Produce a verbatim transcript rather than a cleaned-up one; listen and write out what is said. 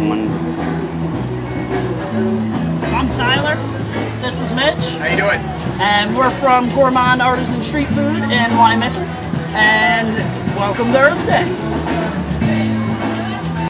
one. I'm Tyler. This is Mitch. How you doing? And we're from Gourmand Artisan Street Food in Wyomissing. And welcome to Earth Day.